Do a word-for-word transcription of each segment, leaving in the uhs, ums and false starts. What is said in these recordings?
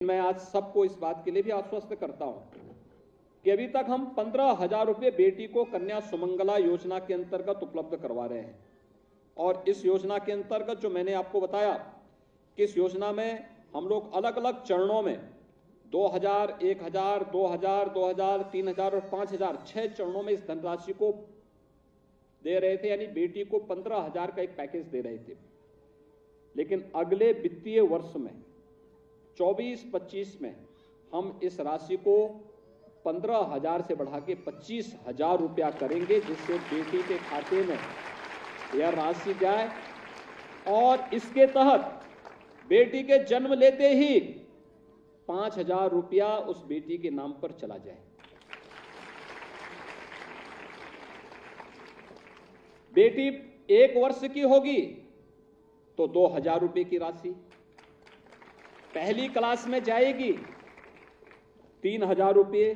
मैं आज सबको इस बात के लिए भी आश्वस्त करता हूं कि अभी तक हम पंद्रह हजार रुपये बेटी को कन्या सुमंगला योजना के अंतर्गत उपलब्ध करवा रहे हैं। और इस योजना के अंतर्गत जो मैंने आपको बताया कि इस योजना में हम लोग अलग अलग चरणों में दो हजार, एक हजार, दो हजार, दो हजार, तीन हजार और पांच हजार छह चरणों में इस धनराशि को दे रहे थे, यानी बेटी को पंद्रह हजार का एक पैकेज दे रहे थे। लेकिन अगले वित्तीय वर्ष में चौबीस पच्चीस में हम इस राशि को पंद्रह हजार से बढ़ा के पच्चीस हजार रुपया करेंगे, जिससे बेटी के खाते में यह राशि जाए और इसके तहत बेटी के जन्म लेते ही पांच हजार रुपया उस बेटी के नाम पर चला जाए। बेटी एक वर्ष की होगी तो दो हजार रुपये की राशि, पहली क्लास में जाएगी तीन हजार रुपये,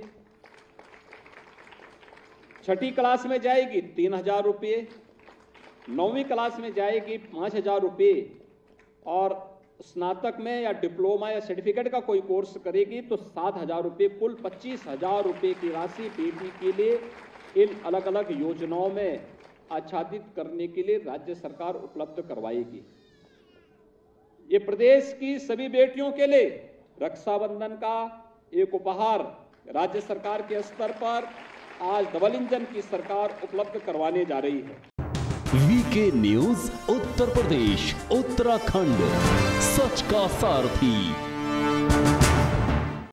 छठी क्लास में जाएगी तीन हजार रुपये, नौवीं क्लास में जाएगी पांच हजार रुपये और स्नातक में या डिप्लोमा या सर्टिफिकेट का कोई कोर्स करेगी तो सात हजार रुपये, कुल पच्चीस हजार रुपये की राशि बेटी के लिए इन अलग अलग योजनाओं में आच्छादित करने के लिए राज्य सरकार उपलब्ध करवाएगी। ये प्रदेश की सभी बेटियों के लिए रक्षाबंधन का एक उपहार राज्य सरकार के स्तर पर आज डबल इंजन की सरकार उपलब्ध करवाने जा रही है। वीके न्यूज उत्तर प्रदेश उत्तराखंड, सच का सारथी।